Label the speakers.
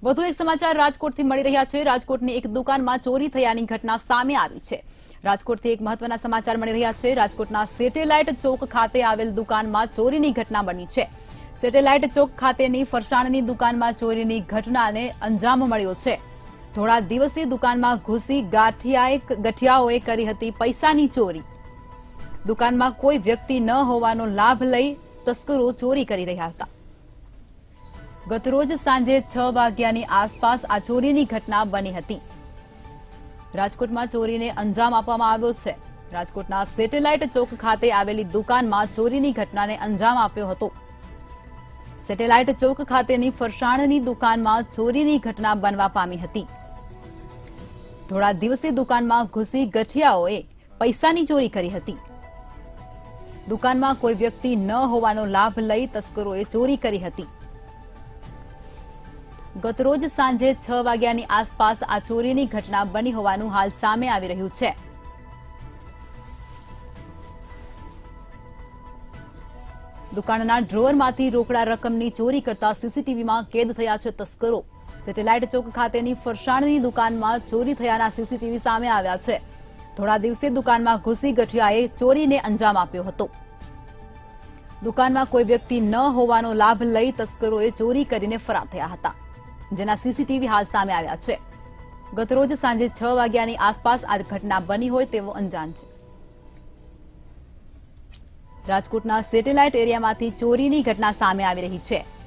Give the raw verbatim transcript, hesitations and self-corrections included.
Speaker 1: વધુ એક સમાચાર રાજકોટથી મળી રહ્યા છે। રાજકોટની એક દુકાનમાં ચોરી થયાની ઘટના સામે આવી છે। રાજકોટથી એક મહત્વના સમાચાર મળી રહ્યા છે। રાજકોટના સેટેલાઇટ ચોક ખાતે આવેલ દુકાનમાં ચોરીની ઘટના બની છે। સેટેલાઇટ ચોક ખાતેની ફરસાણની દુકાનમાં ચોરીની ઘટનાને અંજામ મળ્યો છે। થોડા દિવસથી દુકાનમાં ઘૂસી ગાંઠિયાએ ગઠિયાઓએ કરી હતી પૈસાની ચોરી। દુકાનમાં કોઈ વ્યક્તિ ન હોવાનો લાભ લઈ તસ્કરો ચોરી કરી રહ્યા હતા। ગતરોજ સાંજે છ વાગ્યાની આસપાસ આ ચોરીની ઘટના બની હતી। રાજકોટમાં ચોરીને અંજામ આપવામાં આવ્યો છે। રાજકોટના સેટેલાઇટ ચોક ખાતે આવેલી દુકાનમાં ચોરીની ઘટનાને અંજામ આપ્યો હતો। સેટેલાઇટ ચોક ખાતેની ફરસાણની દુકાનમાં ચોરીની ઘટના બનવા પામી હતી। થોડા દિવસે દુકાનમાં ઘૂસી ગઠિયાઓએ પૈસાની ચોરી કરી હતી। દુકાનમાં કોઈ વ્યક્તિ ન હોવાનો લાભ લઈ તસ્કરોએ ચોરી કરી હતી। ગતરોજ સાંજે છ વાગ્યાની આસપાસ આ ચોરીની ઘટના બની હોવાનું હાલ સામે આવી રહ્યું છે। દુકાનના ડ્રોઅરમાંથી રોકડા રકમની ચોરી કરતા સીસીટીવીમાં કેદ થયા છે તસ્કરો। સેટેલાઇટ ચોક ખાતેની ફરસાણની દુકાનમાં ચોરી થયાના સીસીટીવી સામે આવ્યા છે। થોડા દિવસે દુકાનમાં ઘૂસી ગઠિયાએ ચોરીને અંજામ આપ્યો હતો। દુકાનમાં કોઈ વ્યક્તિ ન હોવાનો લાભ લઈ તસ્કરોએ ચોરી કરીને ફરાર થયા હતા, જેના સીસીટીવી હાલ સામે આવ્યા છે। ગતરોજ સાંજે છ વાગ્યાની આસપાસ આ ઘટના બની હોય તેવો અંજામ છે। રાજકોટના સેટેલાઇટ એરિયામાંથી ચોરીની ઘટના સામે આવી રહી છે।